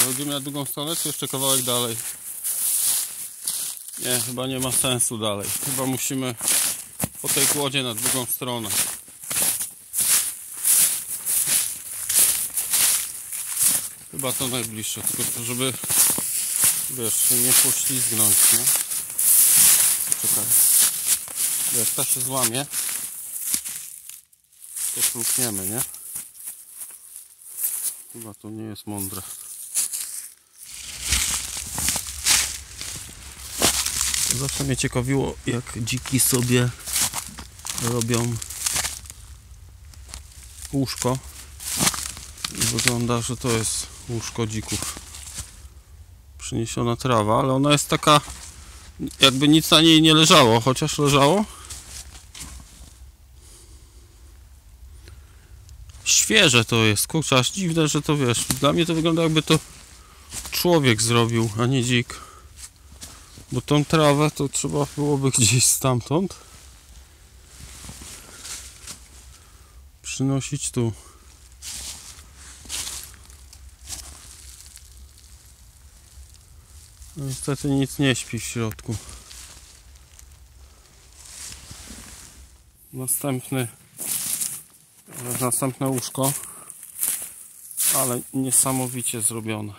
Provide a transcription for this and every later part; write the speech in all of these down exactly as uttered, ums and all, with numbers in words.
Przechodzimy na drugą stronę, czy jeszcze kawałek dalej? Nie, chyba nie ma sensu dalej. Chyba musimy po tej kłodzie na drugą stronę. Chyba to najbliższe, tylko żeby, wiesz, się nie poślizgnąć, nie? Czekaj. Jak ta się złamie, to szlukniemy, nie? Chyba to nie jest mądre. Zawsze mnie ciekawiło, jak dziki sobie robią łóżko. I wygląda, że to jest łóżko dzików. Przyniesiona trawa, ale ona jest taka, jakby nic na niej nie leżało, chociaż leżało. Świeże to jest, kurczę, aż dziwne, że to, wiesz, dla mnie to wygląda, jakby to człowiek zrobił, a nie dzik. Bo tą trawę to trzeba byłoby gdzieś stamtąd przynosić tu. No, niestety nic nie śpi w środku. Następny, następne łóżko, ale niesamowicie zrobione.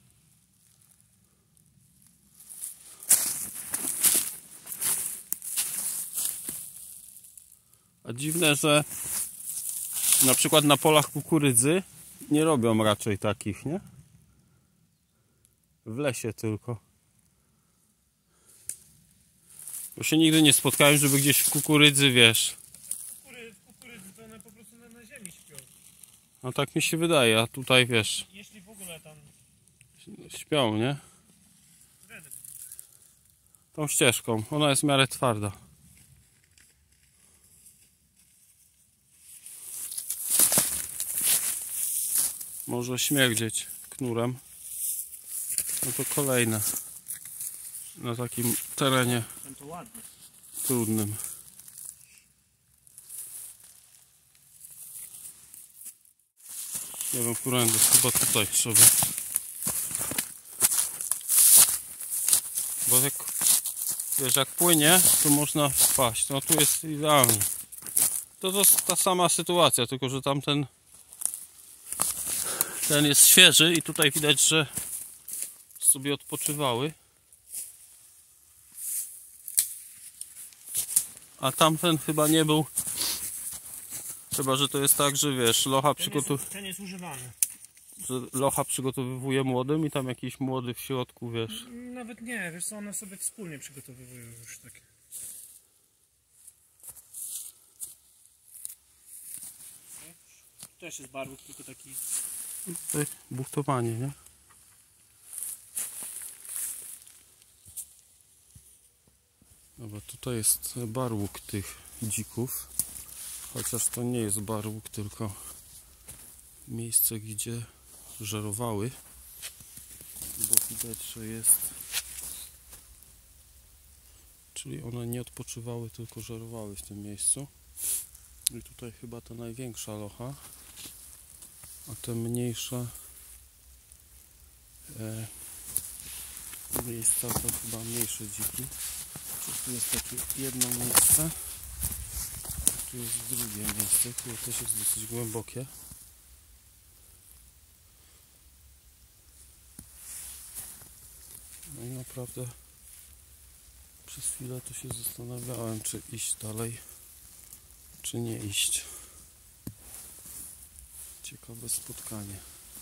A dziwne, że na przykład na polach kukurydzy nie robią raczej takich, nie? W lesie tylko. Bo się nigdy nie spotkałem, żeby gdzieś w kukurydzy, wiesz. W kukurydzy to one po prostu na, na ziemi śpią. No tak mi się wydaje, a tutaj, wiesz, Jeśli w ogóle tam śpią, nie? Tą ścieżką. Ona jest w miarę twarda. Może śmierdzieć knurem. No to kolejne. Na takim terenie to ładnie. trudnym. Nie wiem, którędy, chyba tutaj trzeba. Bo jak, wiesz, jak płynie, to można wpaść. No tu jest idealnie. To to jest ta sama sytuacja, tylko że tamten ten jest świeży i tutaj widać, że sobie odpoczywały. A tamten chyba nie był. Chyba, że to jest tak, że wiesz, locha przygotowuje. Ten jest używany. Że locha przygotowywuje młodym i tam jakiś młody w środku, wiesz. Nawet nie, wiesz co, one sobie wspólnie przygotowują już takie. Też jest barwnik, tylko taki. Tutaj buchtowanie, nie? Dobra, tutaj jest barłuk tych dzików. Chociaż to nie jest barłuk, tylko miejsce, gdzie żerowały. Bo widać, że jest. Czyli one nie odpoczywały, tylko żerowały w tym miejscu. I tutaj chyba ta największa locha. A te mniejsze e, miejsca to chyba mniejsze dziki. Tu jest takie jedno miejsce, tu jest drugie miejsce, które też jest dosyć głębokie. No i naprawdę przez chwilę to się zastanawiałem, czy iść dalej, czy nie iść. Ciekawe spotkanie.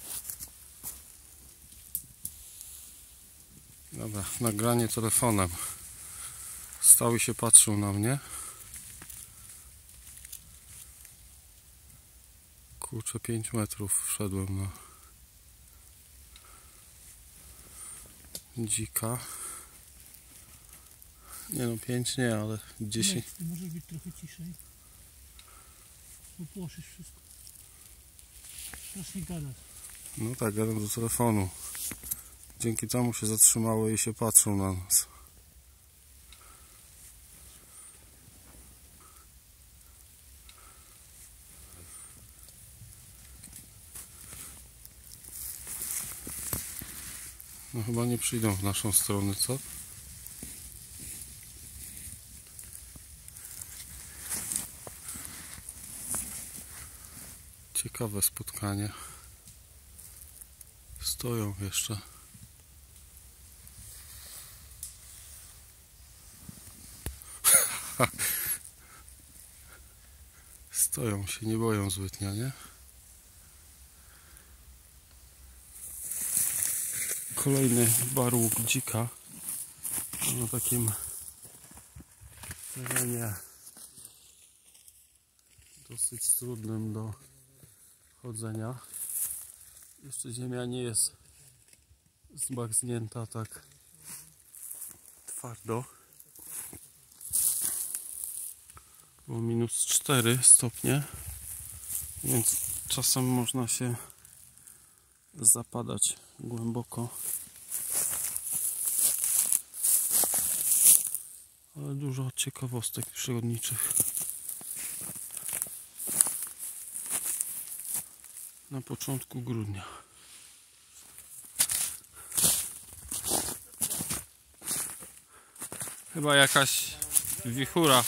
Dobra, nagranie telefonem. Stał i się patrzył na mnie. Kurczę, pięć metrów wszedłem na dzika. Nie no, pięć nie, ale dziesięć. Ty możesz być trochę ciszej. Popłoszysz wszystko. Strasznie gadasz. No tak, gadam do telefonu. Dzięki temu się zatrzymały i się patrzą na nas. No chyba nie przyjdą w naszą stronę, co? Ciekawe spotkanie. Stoją jeszcze. Stoją się, nie boją zbytnio, nie? Kolejny barłuk dzika na takim terenie dosyć trudnym do chodzenia. Jeszcze ziemia nie jest zmarznięta tak twardo. Było minus cztery stopnie, więc czasem można się zapadać głęboko. Ale dużo ciekawostek przyrodniczych na początku grudnia. Chyba jakaś wichura.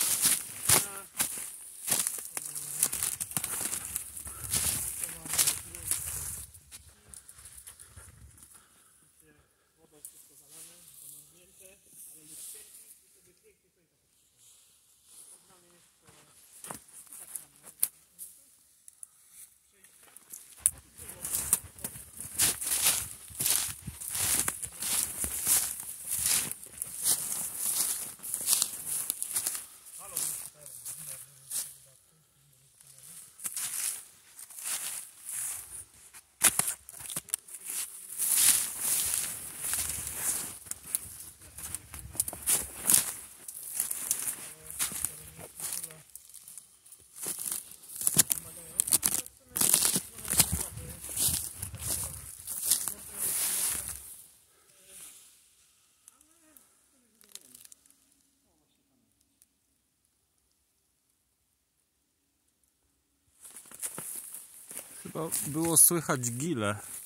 Chyba było słychać gile.